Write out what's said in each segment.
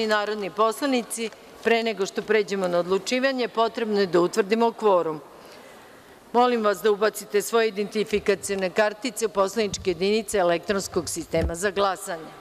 Narodni poslanici, pre nego što pređemo na odlučivanje, potrebno je da utvrdimo kvorum. Molim vas da ubacite svoje identifikacione kartice u poslaničke jedinice elektronskog sistema za glasanje.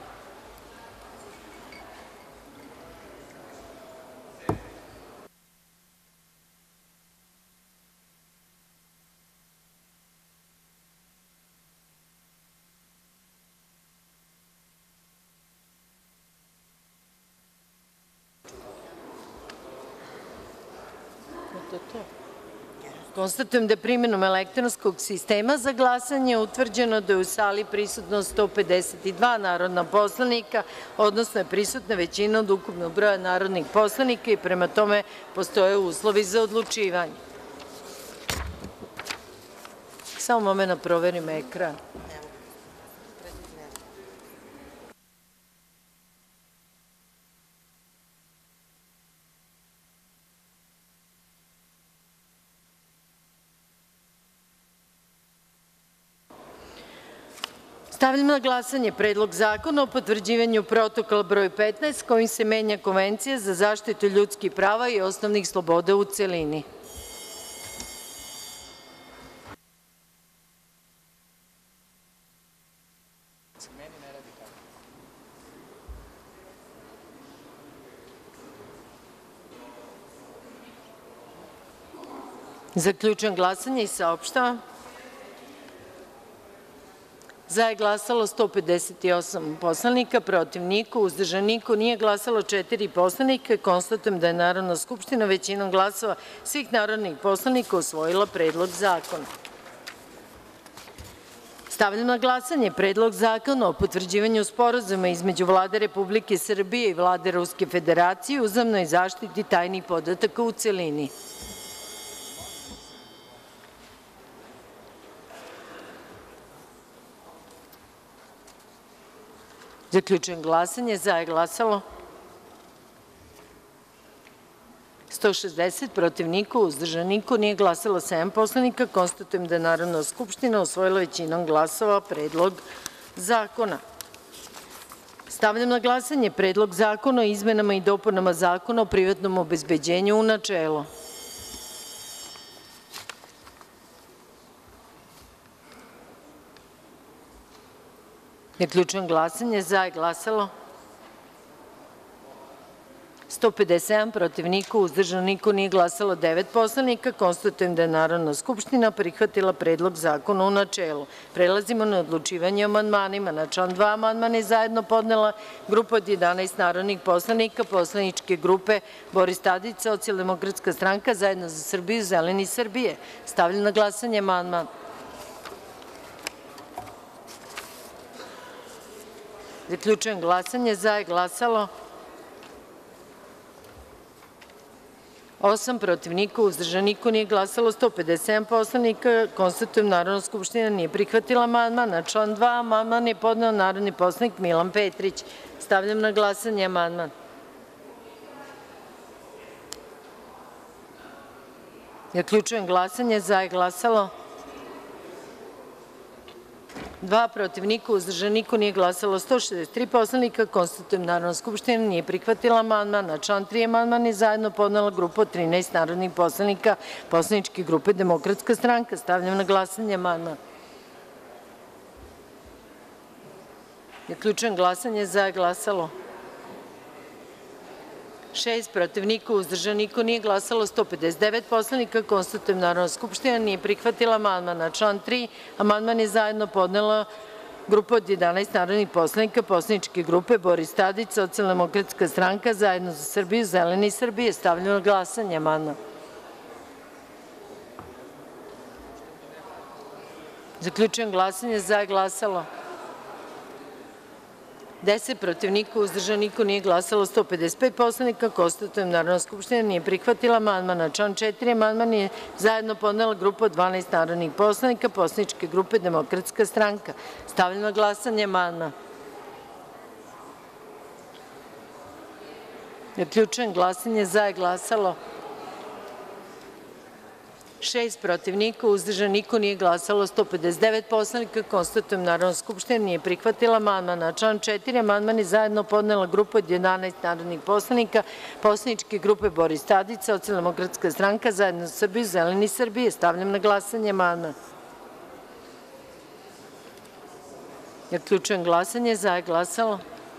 Konstatujem da je primenom elektronskog sistema za glasanje utvrđeno da je u sali prisutno 152 narodna poslanika, odnosno je prisutna većina od ukupnog broja narodnih poslanika i prema tome postoje uslovi za odlučivanje. Samo moment da proverim ekran. Stavljam na glasanje Predlog zakona o potvrđivanju Protokola broj 15 kojim se menja Konvencija za zaštitu ljudskih prava i osnovnih sloboda u celini. Zaključujem glasanje i saopštavam. Za je glasalo 158 poslanika, protiv niko, uzdržan niko, nije glasalo 4 poslanika. Konstatujem da je Narodna skupština većinom glasova svih narodnih poslanika usvojila Predlog zakona. Stavljam na glasanje Predlog zakona o potvrđivanju Sporazuma između Vlade Republike Srbije i Vlade Ruske Federacije o uzajamnoj zaštiti tajnih podataka u celini. Zaključujem glasanje. Za je glasalo 160, protiv niko, uzdržan niko, nije glasalo 7 poslanika. Konstatujem da je Narodna skupština usvojila većinom glasova Predlog zakona. Stavljam na glasanje Predlog zakona o izmenama i dopunama Zakona o privatnom obezbeđenju u načelu. Zaključujem glasanje. Za je glasalo 157, protiv niko, uzdržan niko, nije glasalo 9 poslanika. Konstatujem da je Narodna skupština prihvatila Predlog zakona u načelu. Prelazimo na odlučivanje o amandmanima. Na član 2 amandman je zajedno podnela grupa od 11 narodnih poslanika poslaničke grupe Boris Tadić, Socijaldemokratska stranka, Zajedno za Srbiju, Zeleni Srbije. Stavljam na glasanje amandman. Zaključujem glasanje. Za je glasalo 8, protiv niko, uzdržan niko, nije glasalo 157 poslanika. Konstatujem da Narodna skupština nije prihvatila amandman. Na član 2 amandman je podneo narodni poslanik Milan Petrić. Stavljam na glasanje amandman. Zaključujem glasanje. Za je glasalo 2, protiv niko, uzdržan niko, nije glasalo 163 poslanika. Konstatujem da Narodna skupština nije prihvatila amandman. Na član 3 amandman je zajedno podnela grupa od 13 narodnih poslanika poslaničke grupe Demokratska stranka. Stavljam na glasanje amandman. Zaključujem glasanje. Za je glasalo 6, protiv niko, uzdržan niko, nije glasalo 159 poslanika. Konstatujem da Narodna skupština nije prihvatila amandman. Na član 3 amandman je zajedno podnela grupa od 11 narodnih poslanika poslaničke grupe Boris Tadić, Socijaldemokratska stranka, Zajedno za Srbiju, Zeleni Srbije. Stavljam na glasanje amandman. Zaključujem glasanje. Za je glasalo 10, protiv niko, uzdržan niko, nije glasalo 155 poslanika. Konstatujem da Narodna skupština nije prihvatila amandman. Na član 4 amandman je zajedno podnela grupa od 12 narodnih poslanika poslaničke grupe Demokratska stranka. Stavljam na glasanje amandman. Zaključujem glasanje. Za je glasalo 6, protiv – niko, uzdržan – niko, nije glasalo 159 poslanika. Konstatujem da Narodna skupština nije prihvatila amandman. Na član 4. amandman je zajedno podnela grupa od 11 narodnih poslanika poslaničke grupe Boris Tadić, Socijaldemokratska stranka, Zajedno za Srbiju, Zeleni Srbije. Stavljam na glasanje amandman. Zaključujem glasanje: za je glasalo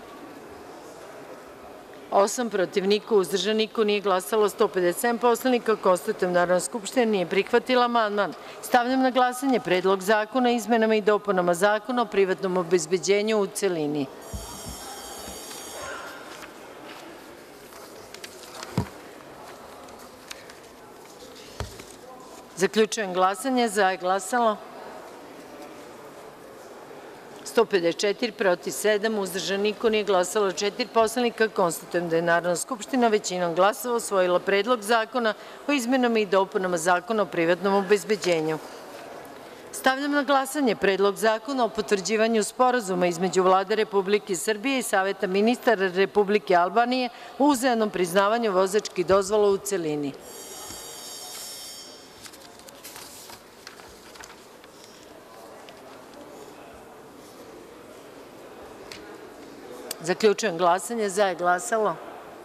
8, protiv – niko, uzdržan – niko, nije glasalo 157 poslanika. Konstatujem da Narodna skupština nije prihvatila amandman. Stavljam na glasanje Predlog zakona o izmenama i dopunama Zakona o privatnom obezbeđenju, u celini. Zaključujem glasanje: za je glasalo 154, protiv – 7, uzdržan – niko, nije glasalo 4 poslanika. Konstatujem da je Narodna skupština većinom glasova usvojila Predlog zakona o izmenama i dopunama Zakona o privatnom obezbeđenju. Stavljam na glasanje Predlog zakona o potvrđivanju Sporazuma između Vlade Republike Srbije i Saveta ministara Republike Albanije o uzajamnom priznavanju vozačkih dozvola, u celini. Zaključujem glasanje: za je glasalo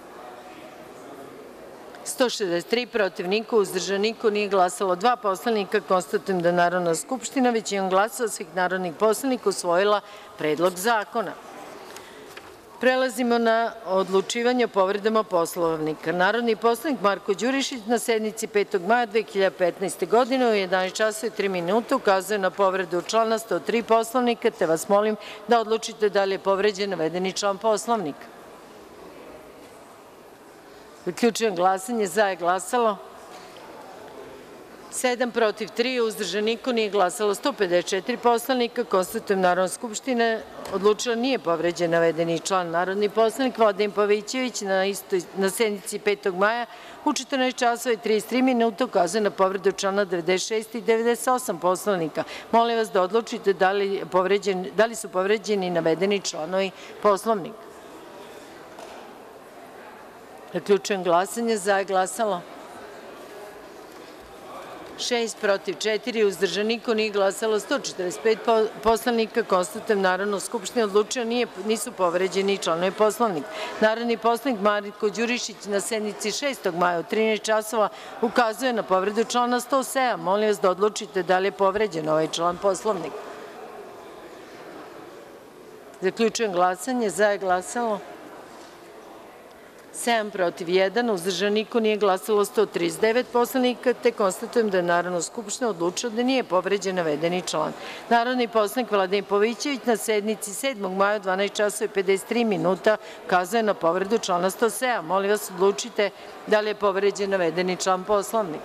163, protiv – niko, uzdržan – niko, nije glasalo 2 poslanika. Konstatujem da je Narodna skupština većinom glasova svih narodnih poslanika usvojila Predlog zakona. Prelazimo na odlučivanje o povredama Poslovnika. Narodni poslanik Marko Đurišić na sednici 5. maja 2015. godine u 11 časova i 3 minuta ukazuje na povredu člana 103 Poslovnika, te vas molim da odlučite da li je povređen navedeni član Poslovnika. Zaključujem glasanje: za je glasalo 7, protiv – 3, uzdržan – niko, nije glasalo 154 poslanika. Konstatujem da Narodna skupština odlučila nije povređen navedeni član. Narodni poslanik Vladimir Pavićević na sednici 5. maja u 14 časova i 33 minuta ukazuje na povredu člana 96. i 98 Poslovnika. Molim vas da odlučite da li su povređeni navedeni članovi Poslovnika. Zaključujem glasanje: za je glasalo 6, protiv – 4, uzdržan – niko, nije glasalo 145 poslanika. Konstatujem da Narodna skupština odlučila nisu povređeni članovi Poslovnika. Narodni poslanik Marko Đurišić na sednici 6. maja u 13 časova ukazuje na povredu člana 107. Molim vas da odlučite da li je povređen ovaj član Poslovnika. Zaključujem glasanje: za je glasalo 7, protiv – 1, uzdržan – niko, nije glasalo 139 poslanika, te konstatujem da je Narodna skupština odlučila da nije povređen navedeni član. Narodni poslanik Vladimir Pavićević na sednici 7. maja u 12 časova i 53 minuta ukazuje na povredu člana 107. Molim vas odlučite da li je povređen navedeni član Poslovnika.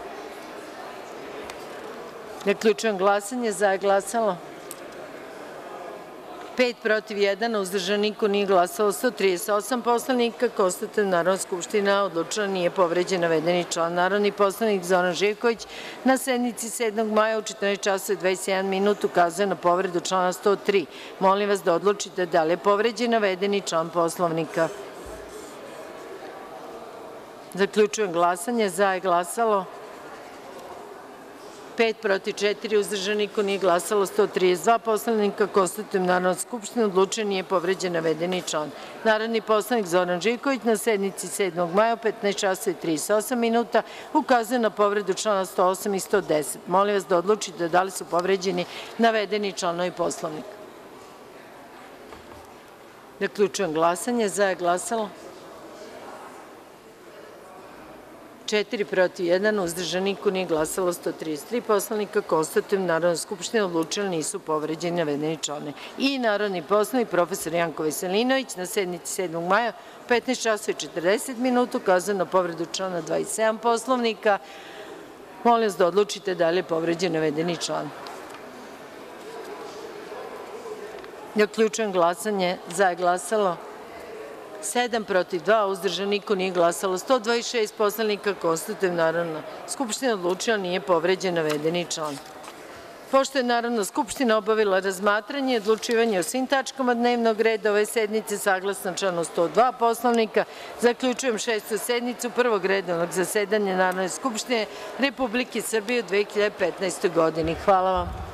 Zaključujem glasanje: za je glasalo 5, protiv – 1, uzdržan – niko, nije glasalo 138 poslanika. Konstatujem da Narodna skupština odlučila nije povređen navedeni član. Narodni poslanik Zoran Živković na sednici 7. maja u 14 časova i 21 minut ukazuje na povredu člana 103. Molim vas da odlučite da li je povređen navedeni član Poslovnika. Zaključujem glasanje: za je glasalo 5, protiv – 4, uzdržan – niko, nije glasalo 132 poslanika. Konstatujem da Narodna skupština odlučila nije povređen navedeni član. Narodni poslanik Zoran Živković na sednici 7. maja u 15 časova i 38 minuta ukazuje na povredu člana 108 i 110. Molim vas da odlučite da li su povređeni navedeni članovi Poslovnika. Zaključujem glasanje: za je glasalo 4, protiv – 1, uzdržan – niko, nije glasalo 133 poslanika. Konstatujem da Narodna skupština odlučila nisu povređeni navedeni članovi. I narodni poslanik prof. Janko Veselinović na sednici 7. maja u 15 časova i 40 minuta ukazuje na povredu člana 27 Poslovnika. Molim vas da odlučite da li je povređen navedeni član. Zaključujem glasanje: za je glasalo 7, protiv – 2, uzdržan – niko, nije glasalo 126 poslanika. Konstatujem da Narodna skupština odlučila nije povređen navedeni član. Pošto je Narodna skupština obavila razmatranje i odlučivanje o svim tačkama dnevnog reda ove sednice, saglasno članu 102. Poslovnika, zaključujem Šestu sednicu Prvog redovnog zasedanja Narodne skupštine Republike Srbije u 2015. godini. Hvala vam.